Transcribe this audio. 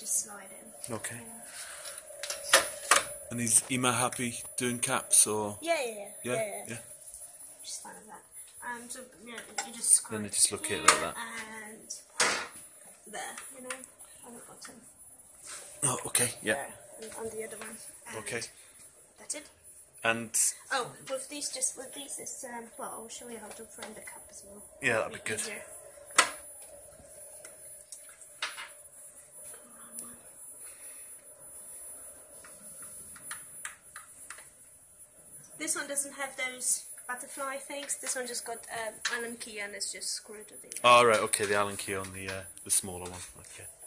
just slide in. Okay. And is Emma happy doing caps or? Yeah. Yeah. She's fine with that. So yeah, you just screw Then it you just look at here it like that. And there, you know, on the bottom. Oh, okay. Yeah. There, and on the other one. And Okay. that's it. And oh, with these is well, I'll show you how to frame the cup as well. yeah, that'd be good. Easier. This one doesn't have those butterfly things. This one just got Allen key and it's just screwed to the. Oh right, okay, the Allen key on the smaller one. Okay.